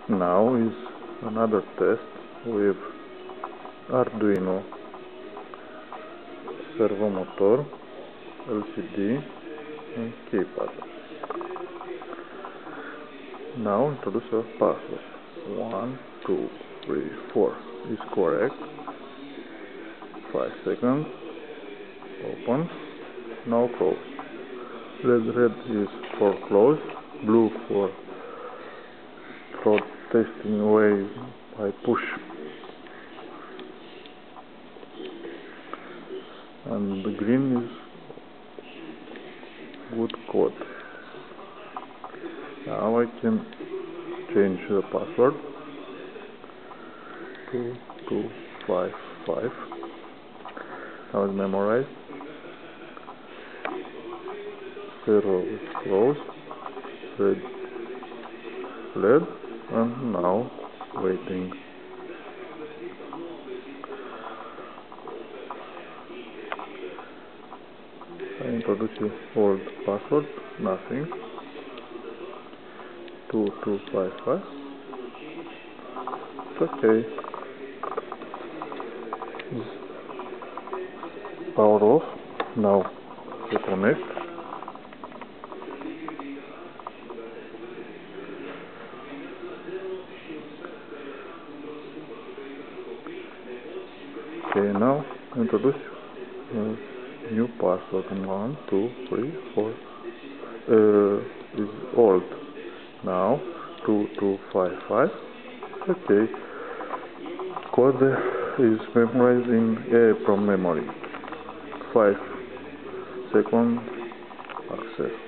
Now is another test with Arduino servo motor, LCD and keypad. Now introduce a password. 1, 2, 3, 4 is correct. 5 seconds. Open. Now close. Red is for close. Blue for testing away by push. And the green is good code. Now I can change the password. 2255. Now it's memorized. 0 is closed. Red, and now waiting. I introduce the old password. Nothing. 2255. It's okay. Power off. Now reconnect. Okay, now introduce new password. 1, 2, 3, 4 is old. Now 2255. Okay. Code is memorized from memory. 5 second access.